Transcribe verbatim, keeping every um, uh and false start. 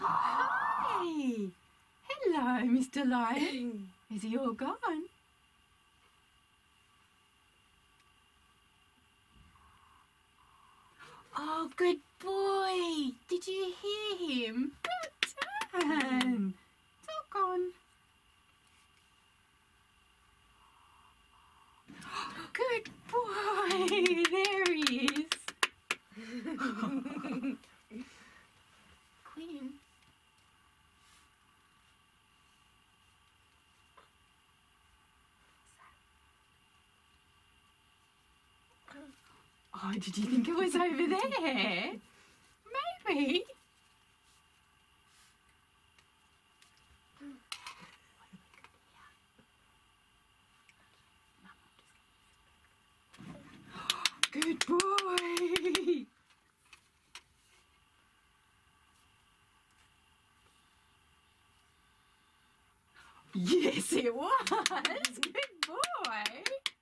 Hi! Hello, Mister Lion. Is he all gone? Oh, good boy. Did you hear him? Well done. It's all gone. Good boy. There he is. Queen. Oh, did you think it was over there? Maybe. Good boy. Yes, it was. Good boy.